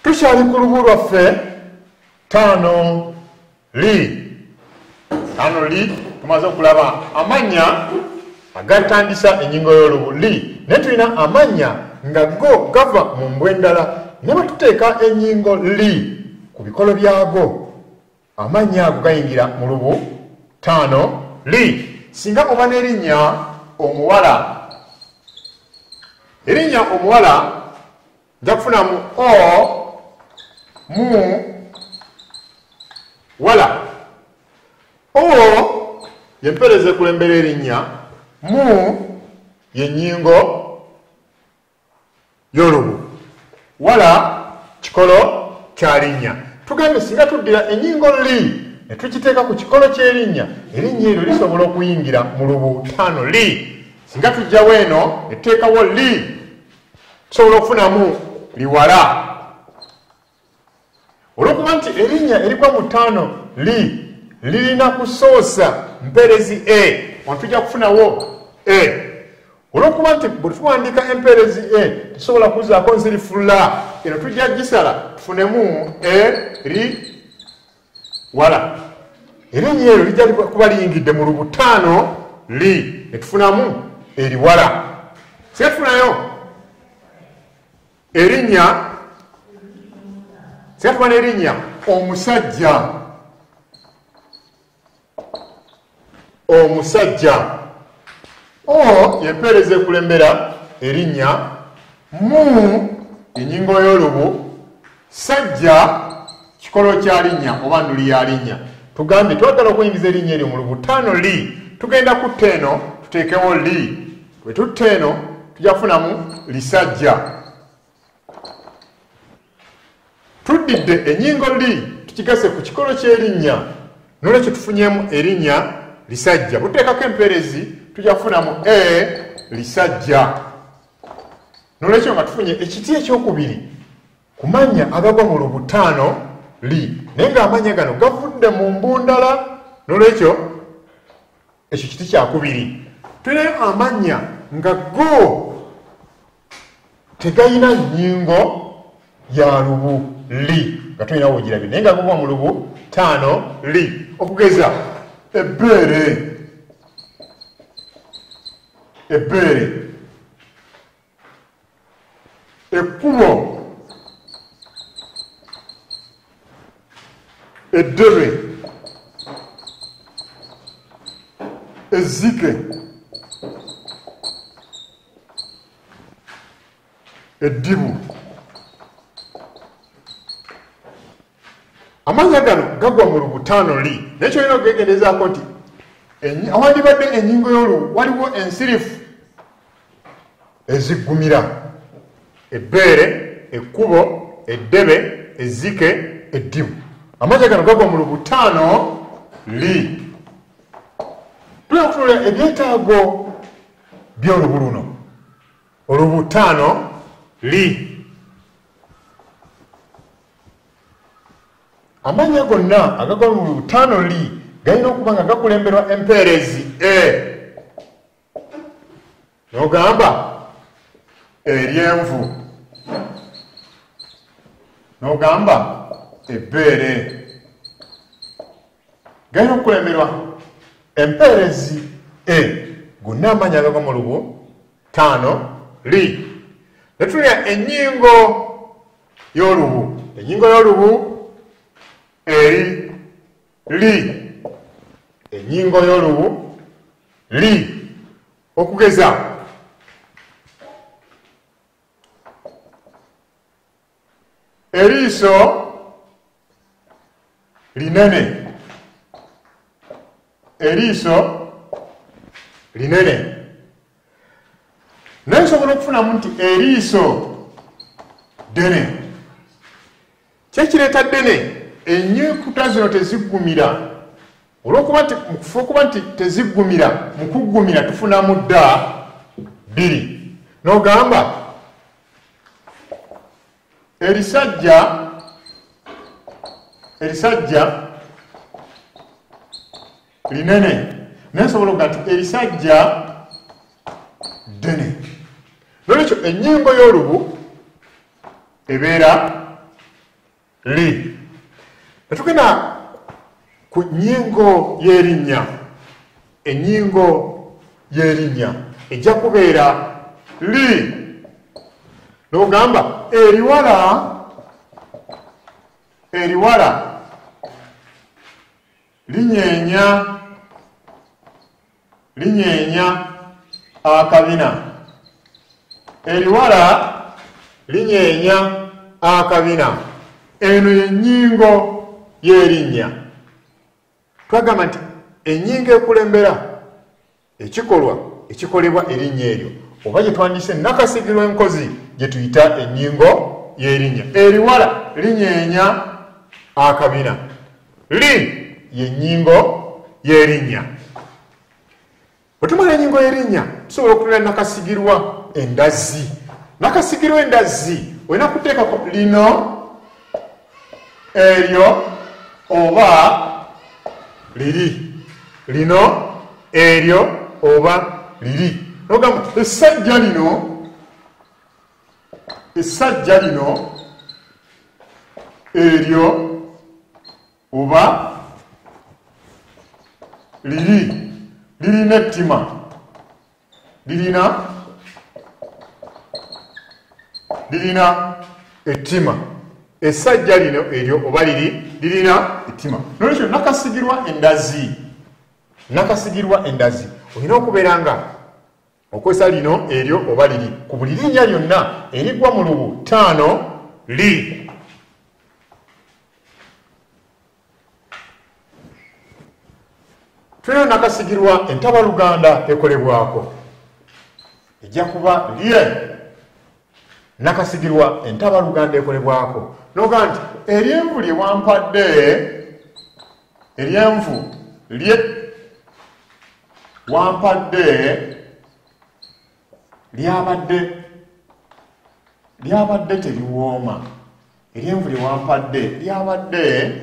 tukyali ku lubu lwaffe 5 li. 5 li tumaze okulaba amannya agatandisa ennyingo y'olubu li, naye tulina amannya nga go gava mu mbwa endala ne batuteeka ennyingo li ku bikolo byago, amannya ago gayingira mu lubu 5 li. Singa oba n'erinnya omuwala, erinnya omuwala nja kufunamu o mu wala. O yempereza ekulembera erinnya, mu yennyingo y'olubu, wala kikolo kya linnya. Tugambe singa tuddira ennyingo li ne tukiteeka ku kikolo ky'erinnya, erinnya eryo lisobola okuyingira mu lubu 5 li. Singa tujjawo eno ne tuteekawo li, tusobola okufunamu liwala. Olwokuba nti erinnya erigwa mu 5 li lirina kusoosa mpeerezi e, tujja kufunawo e. Olwokuba nti bwe tuwandiika empeerezi e tusobola kuzaako nsirifu la, eno tujja gisala tufunemu e ri wala. Erinnya eryo lijja kuba liyingidde mu lubu 5 li ne tufunamu eriwala. Singa tufunayo erinnya, singa tuba n'erinnya omusajja, omusajja, o yempeereza ekulembera erinnya, mu ennyingo y'olubu, sajja kikolo kya linnya oba nduli ya linnya. Tugambe twagala okuyingiza erinnya eryo mu lubu 5 li, tugenda kutta eno tuteekewo li. Bwe tutta eno tujja kufunamu lisajja. Tuddidde ennyingo li tukigase ku kikolo ky'erinnya, n'olwekyo tufunyemu erinnya lisajja. Buteekako empeerezi tujja kufunamu e lisajja. N'olwekyo nga tufunye ekiti ekyokubiri ku mannya agagwa mu lubu 5 li, naye ng'amannya gano gavudde mu mbundala, n'olwekyo ekyo kiti kyakubiri. Tulinayo amannya nga go tegayina nnyingo ya lubu li, nga tulinawo ogirabye, naye nga gagwa mu lubu 5 li. Okugeza ebbeere, ebbeere, ekkubo, eddebe, ezzike, eddibu. Amannya gano gagwa mu lubu 5 li, naye kyolina okugegendezaako nti awandibadde ennyingo y'olubu waliwo ensirifu eziggumira: ebbeere, ekkubo, eddebe, ezzike, eddibu. Amannya gano gagwa mu lubu 5 li. Tulina okutunula ebyetaago by'olubu luno, olubu 5 li. Amannya gonna agagwa mu lubu 5 li galina okuba nga gakulemberwa empeerezi e. N'ogamba eryenvu, n'ogamba ebbeere, galina okukulemberwa empeerezi e. Gonna amannya agagwa mu lubu 5 li. Ne tulya ennyingo y'olubu, ennyingo y'olubu eri li, ennyingo y'olubu li. Okugeza eriiso linene, eriiso linene. Naye nsobola okufunamu nti eriiso ddene. Kyekireeta ddene, ennyukuta zino teziggumira. Olw'okuba nti okuba nti teziggumira, mu kuggumira tufunamu dda 2. N'ogamba erisajja, erisajja linene, naye nsobola okuga nti erisajja ddene. N'olwekyo ennyingo y'olubu ebeera li. Netugenda ku nnyingo y'erinnya. Ennyingo y'erinnya ejja kubeera li. N'ogamba eriwala linyeenya akabina. Eriwala linyeenya akabina. Eno y'ennyingo y'erinnya. Twagamba nti ennyingo ekulembera ekikolwa ekikolebwa erinnya eryo oba gye twandise nakasigirwa enkozi gye tuyita ennyingo y'erinnya. Eriwala linyeenya akabina. Li y'ennyingo y'erinnya. Bwe tumala ennyingo y'erinnya tusobola okutunula nakasigirwa endazi. Nakasigirwa endazi olina kuteekako lino, eryo oba liri. Lino, eryo oba liri. Nogamba essajja lino, eryo oba liri. Lirina ettima. Lirina ettima. Essajja lino eryo oba lirina ettima. Nolwekyo nakasigirwa endazi olina okubeera nga okozesa lino, eryo oba liri ku buli linnya lyonna erigwa mu lubu 5 li. Tulina nakasigirwa entabaluganda ekolebwako ejja kuba lye. Nakasigirwa entabaluganda ekolebwako noga nti eryenvu lye wampadde, eryenvu lye wampadde lyabadde teliwooma. Eryenvu lye wampadde lyabadde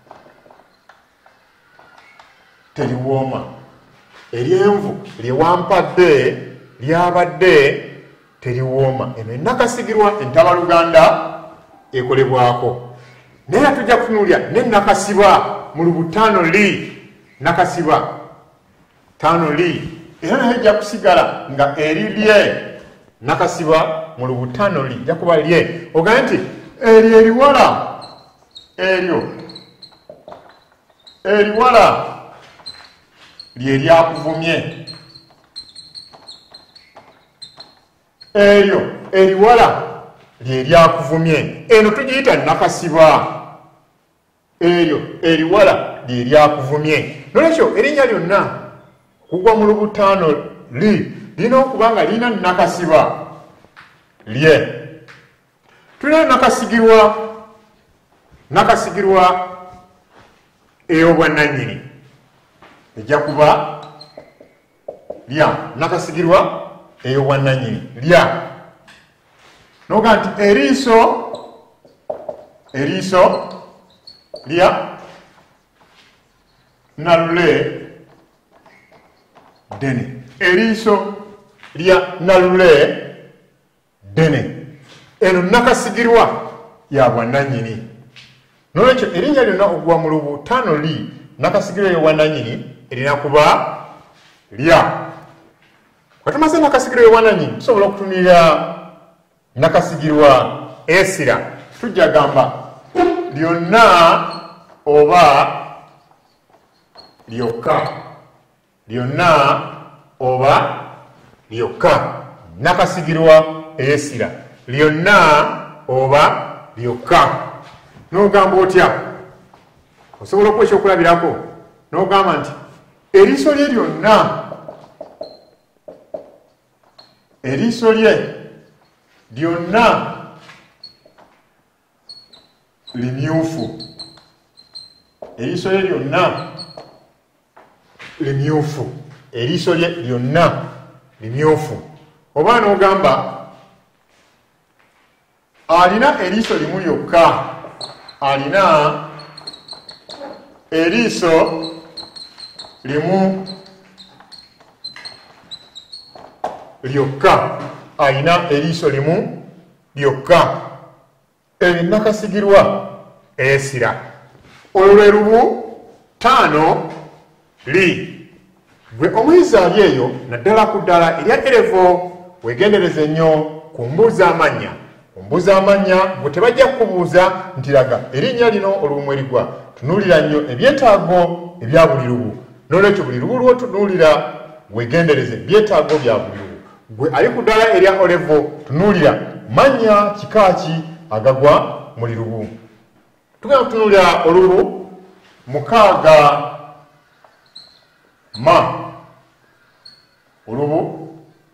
teliwooma. Eryenvu lye wampadde lyabadde teliwooma. Eno enakasigirwa entabaluganda ekolebwako. Naye tujja kutunuulya n'ennakasiba mu lubu 5 li. Nakasiba 5 li era naye ejja kusigala nga eri lye. Nakasiba mu lubu 5 li ejja kuba lye. Ogambe nti eryo eriwala, eriwala lye lyakuvumye. Eryo eriwala lye lyakuvumye. Eno tugiyita nakasiba. Eryo eriwala lye lyakuvumye. Nolwekyo erinnya lyonna kugwa mu lubu 5 li lina okuba nga lina nakasiba lye. Tulina nakasigirwa ey'obwannannyini ejja kuba lya. Nakasigirwa ey'obwannannyini lya. Noga nti eriiso lya nalule dene. Eriiso lya nalule dene. Eno nakasigirwa ya bwannannyini. Nolwekyo erinnya lyonna ogwa mu lubu 5 li nakasigirwa ey'obwannannyini erina kuba lya. Bwe tumaze nakasigirwa ey'obwannannyini tusobola okutunulira nakasigirwa essira. Tujja gamba lyonna oba lyokka. Lyonna oba lyokka. Nakasigirwa ey'essira. Lyonna oba lyokka. N'ogamba otya? Osobola okuwa ekyokulabirako n'ogamba nti eriiso lye lyonna, eriiso lye lyonna limyufu. Eriiso lye lyonna limyufu. Eriiso lye lyonna limyufu. Oba n'ogamba alina eriiso limu lyokka. Alina eriiso limu lyokka. Alina eriiso limu lyokka. Eyo nakasigirwa eyesira. Olwo lwe lubu 5 li. Gwe omuyizi ali eyo naddala ku ddala erya erevo wegendereze nnyo ku mbuuza amanya. Ku mbuuza amanya bwe tebajja kubuuza nti laga erinnya lino olubu mwe ligwa. Tunuulira nnyo ebyetaago ebya buli lubu. N'olwekyo buli lubu lw'otunuulira wegendereze ebyetaago bya buli lubu. Gwe ali ku ddala erya olevo tunuulira manya kika ki agagwa mu lubu. Tugenda kutunuulira olubu 6 ma. Olubu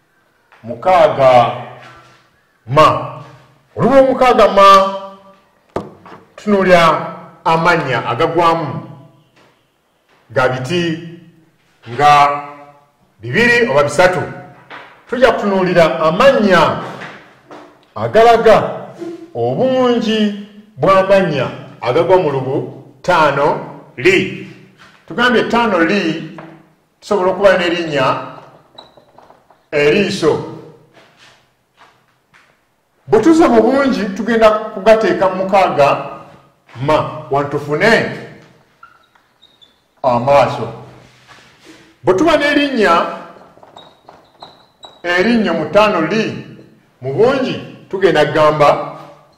6 ma. Olubu 6 ma tunuulira amanya agagwamu ga biti nga 2 oba 3. Tujja kutunuulira amanya agalaga obungi bw'amanya agagwa mu lubu 5 li. Tugambye 5 li tusobola okuba n'erinnya eriiso. Bwe tuza mu bungi tugenda kugateeka mu 6 ma wantufune amaaso. Bwe tuba n'erinnya mu 5 li mu bungi tugenda gamba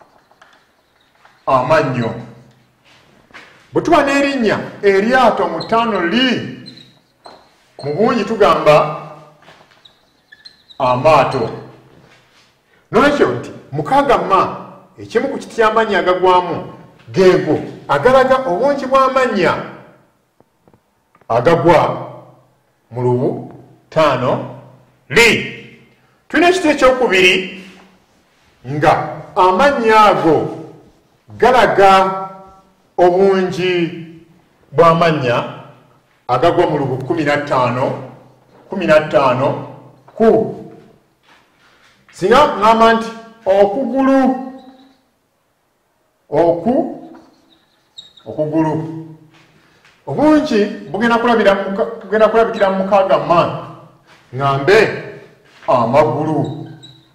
amannyo. Bwe tuba n'erinnya eryato mu 5 li mu bungi tugamba amaato. N'olwekyo nti 6 ma ekimu ku kiti ky'amanya agagwamu geego agalaga obungi bw'amanya agagwa mu lubu 5 li. Tulina ekiti ekyokubiri nga amanya ago galaga obungi bw'amanya agagwa mu lubu 15 ku. Singa ngamba nti okugulu obungi bugenda kulabikira mu 6 ma ngambe amagulu.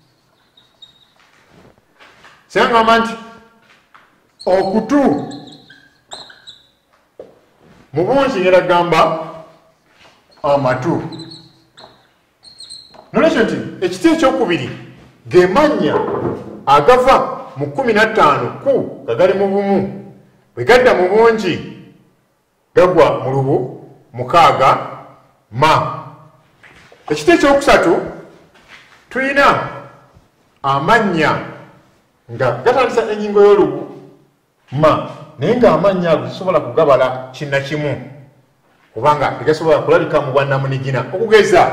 Singa ngamba nti okutu mu bungi ngenda gamba amatu. N'olwekyo nti ekiti ekyokubiri ge mannya agava mu 15 ku gagali mu bumu bwe gadda mu bungi gagwa mu lubu 6 ma. Ekiti ekyokusatu tulina amanya nga gatandisa ennyingo y'olubu ma naye nga amanya ago tusobola kugabala kinnakimu kubanga tegasobola kulabika mu bwannamunigina. Okugeza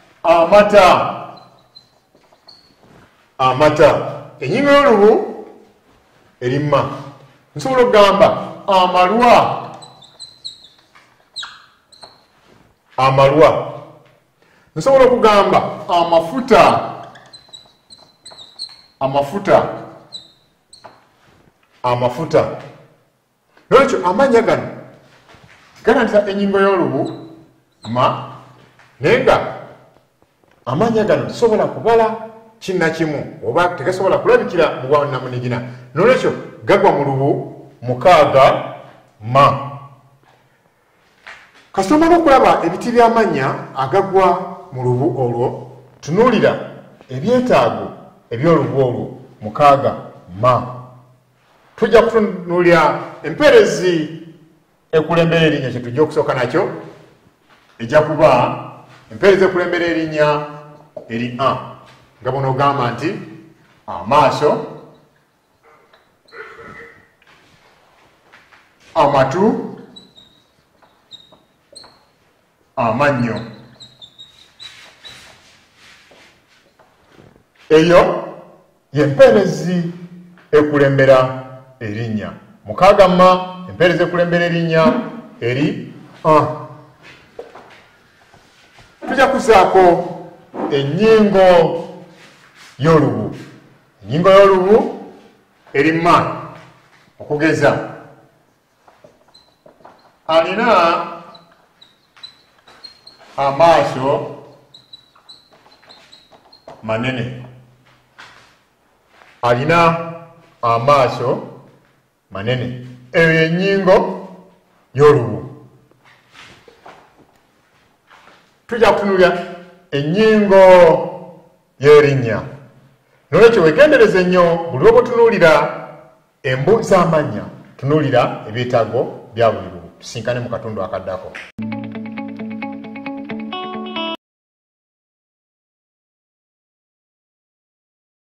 amata ennyingo y'olubu eri ma. Nsobola okugamba amalwa. Nsobola okugamba amafuta. N'olwekyo amanya gano gatandisa ennyingo y'olubu ma naye nga amanya gano tusobola kubala kinnakimu oba tegasobola kulabikira mu bwannamunigina. N'olwekyo gagwa mu lubu 6 ma. Kasita omala okulaba ebiti by'amanya agagwa mu lubu olwo tunuulira ebyetaago eby'olubu olwo 6 ma. Tujja kutunuulira empeerezi ekulembera erinnya kye tujja okusooka nakyo ejja kuba empeerezi ekulembera erinnya eri nga buno ogamba nti amaaso, amatu, amannyo. Eyo y'empeerezi ekulembera erinnya. 6 ma empeerezi ekulembera erinnya eri tujja kuzaako ennyingo y'olubu. Ennyingo y'olubu eri ma okugeza alina amaaso manene. Alina amaaso manene. eyo yennyingo y'olubu. Tujja kutunuulira ennyingo y'erinnya. Nolwekyo weegendereze nnyo buli lw'oba otunuulira embu z'amannya, tunuulira ebyetaago bya buli lubu. Tusinkane mu katundu akaddako.